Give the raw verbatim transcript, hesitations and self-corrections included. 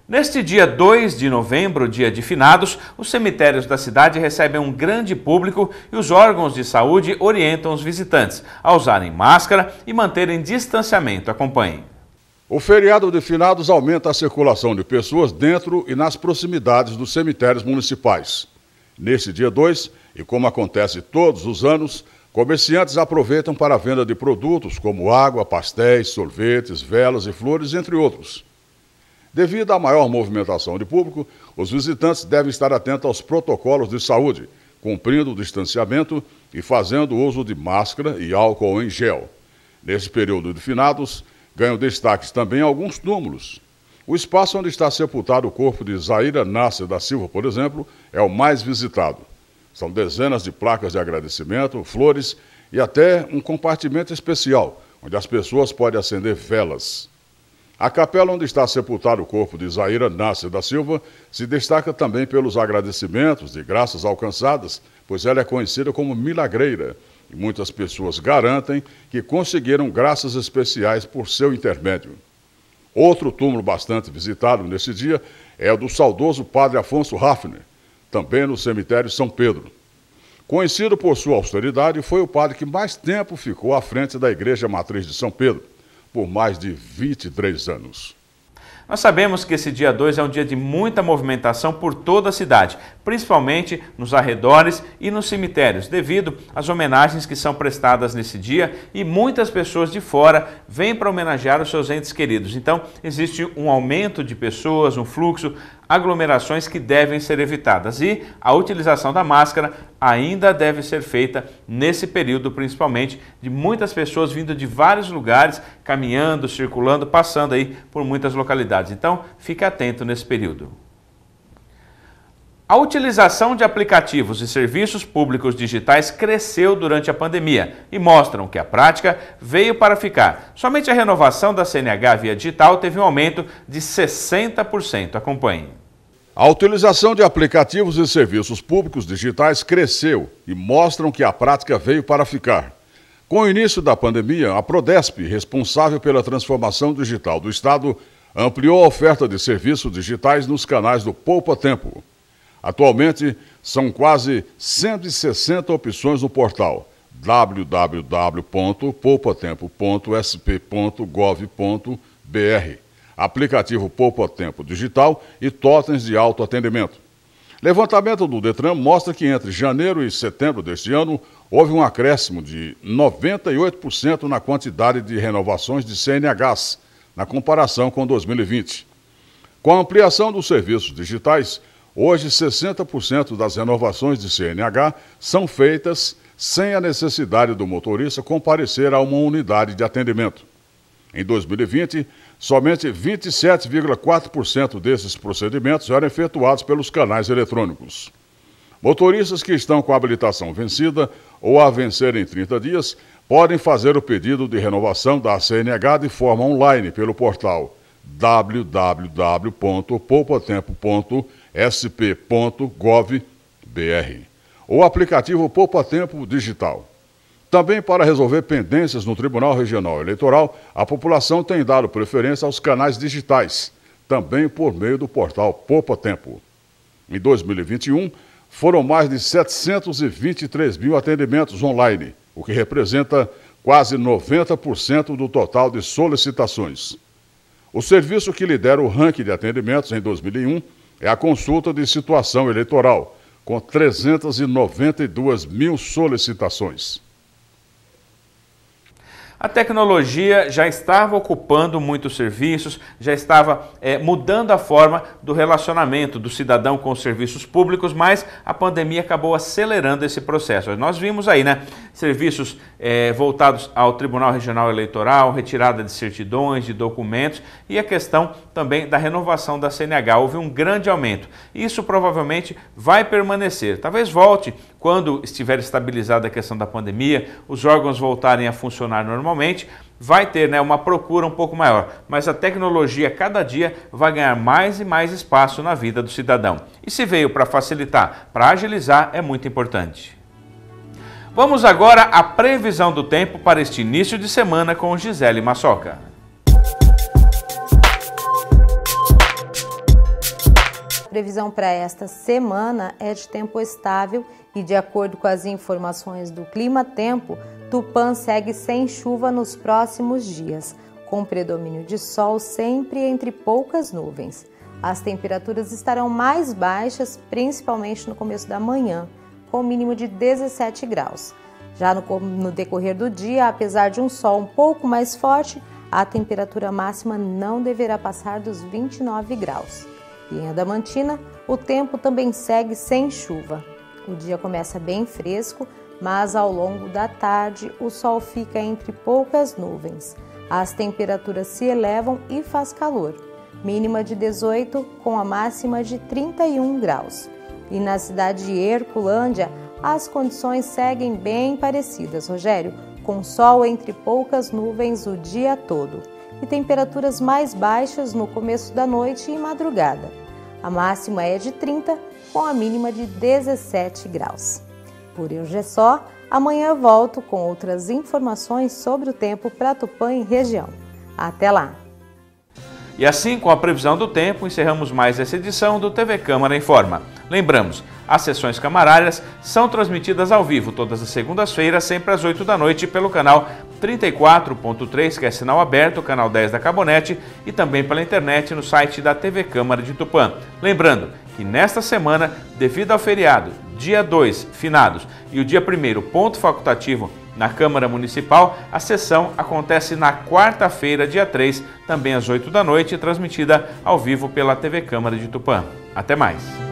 Neste dia dois de novembro, dia de finados, os cemitérios da cidade recebem um grande público e os órgãos de saúde orientam os visitantes a usarem máscara e manterem distanciamento. Acompanhem. O feriado de finados aumenta a circulação de pessoas dentro e nas proximidades dos cemitérios municipais. Neste dia dois, e como acontece todos os anos, comerciantes aproveitam para a venda de produtos como água, pastéis, sorvetes, velas e flores, entre outros. Devido à maior movimentação de público, os visitantes devem estar atentos aos protocolos de saúde, cumprindo o distanciamento e fazendo uso de máscara e álcool em gel. Nesse período de finados, ganham destaques também alguns túmulos. O espaço onde está sepultado o corpo de Zaira Nasser da Silva, por exemplo, é o mais visitado. São dezenas de placas de agradecimento, flores e até um compartimento especial, onde as pessoas podem acender velas. A capela onde está sepultado o corpo de Zaira Nasser da Silva se destaca também pelos agradecimentos e graças alcançadas, pois ela é conhecida como milagreira, e muitas pessoas garantem que conseguiram graças especiais por seu intermédio. Outro túmulo bastante visitado nesse dia é o do saudoso padre Afonso Hafner, também no cemitério São Pedro. Conhecido por sua austeridade, foi o padre que mais tempo ficou à frente da Igreja Matriz de São Pedro, por mais de vinte e três anos. Nós sabemos que esse dia dois é um dia de muita movimentação por toda a cidade, principalmente nos arredores e nos cemitérios, devido às homenagens que são prestadas nesse dia e muitas pessoas de fora vêm para homenagear os seus entes queridos. Então, existe um aumento de pessoas, um fluxo, aglomerações que devem ser evitadas e a utilização da máscara ainda deve ser feita nesse período, principalmente de muitas pessoas vindo de vários lugares, caminhando, circulando, passando aí por muitas localidades. Então, fique atento nesse período. A utilização de aplicativos e serviços públicos digitais cresceu durante a pandemia e mostram que a prática veio para ficar. Somente a renovação da C N H via digital teve um aumento de sessenta por cento. Acompanhe. A utilização de aplicativos e serviços públicos digitais cresceu e mostram que a prática veio para ficar. Com o início da pandemia, a Prodesp, responsável pela transformação digital do Estado, ampliou a oferta de serviços digitais nos canais do Poupa Tempo. Atualmente, são quase cento e sessenta opções no portal w w w ponto poupa tempo ponto s p ponto gov ponto b r, aplicativo Poupa Tempo Digital e totens de autoatendimento. Levantamento do Detran mostra que entre janeiro e setembro deste ano, houve um acréscimo de noventa e oito por cento na quantidade de renovações de C N Hs, na comparação com dois mil e vinte. Com a ampliação dos serviços digitais, hoje, sessenta por cento das renovações de C N H são feitas sem a necessidade do motorista comparecer a uma unidade de atendimento. Em dois mil e vinte, somente vinte e sete vírgula quatro por cento desses procedimentos eram efetuados pelos canais eletrônicos. Motoristas que estão com a habilitação vencida ou a vencer em trinta dias podem fazer o pedido de renovação da C N H de forma online pelo portal w w w ponto poupa tempo ponto s p ponto gov ponto b r ou aplicativo Poupa Tempo Digital. Também para resolver pendências no Tribunal Regional Eleitoral, a população tem dado preferência aos canais digitais, também por meio do portal Poupa Tempo. Em dois mil e vinte e um, foram mais de setecentos e vinte e três mil atendimentos online, o que representa quase noventa por cento do total de solicitações. O serviço que lidera o ranking de atendimentos em dois mil e um é a consulta de situação eleitoral, com trezentas e noventa e duas mil solicitações. A tecnologia já estava ocupando muitos serviços, já estava é, mudando a forma do relacionamento do cidadão com os serviços públicos, mas a pandemia acabou acelerando esse processo. Nós vimos aí, né, serviços é, voltados ao Tribunal Regional Eleitoral, retirada de certidões, de documentos e a questão também da renovação da C N H. Houve um grande aumento. Isso provavelmente vai permanecer. Talvez volte quando estiver estabilizada a questão da pandemia, os órgãos voltarem a funcionar normalmente, vai ter, né, uma procura um pouco maior, mas a tecnologia cada dia vai ganhar mais e mais espaço na vida do cidadão. E se veio para facilitar, para agilizar, é muito importante. Vamos agora à previsão do tempo para este início de semana com Gisele Massoca. previsão para esta semana é de tempo estável e, de acordo com as informações do Clima Tempo, Tupã segue sem chuva nos próximos dias, com predomínio de sol sempre entre poucas nuvens. As temperaturas estarão mais baixas, principalmente no começo da manhã, com mínimo de dezessete graus. Já no, no decorrer do dia, apesar de um sol um pouco mais forte, a temperatura máxima não deverá passar dos vinte e nove graus. E em Adamantina, o tempo também segue sem chuva. O dia começa bem fresco, mas ao longo da tarde o sol fica entre poucas nuvens. As temperaturas se elevam e faz calor, mínima de dezoito com a máxima de trinta e um graus. E na cidade de Herculândia, as condições seguem bem parecidas, Rogério, com sol entre poucas nuvens o dia todo e temperaturas mais baixas no começo da noite e madrugada. A máxima é de trinta, com a mínima de dezessete graus. Por hoje é só, amanhã volto com outras informações sobre o tempo para Tupã e região. Até lá! E assim, com a previsão do tempo, encerramos mais essa edição do T V Câmara Informa. Lembramos, as sessões camarárias são transmitidas ao vivo todas as segundas-feiras, sempre às oito da noite, pelo canal trinta e quatro ponto três, que é sinal aberto, canal dez da Cabonete, e também pela internet no site da T V Câmara de Tupã. Lembrando que nesta semana, devido ao feriado, dia dois, finados, e o dia primeiro, ponto facultativo, na Câmara Municipal, a sessão acontece na quarta-feira, dia três, também às oito da noite, transmitida ao vivo pela T V Câmara de Tupã. Até mais!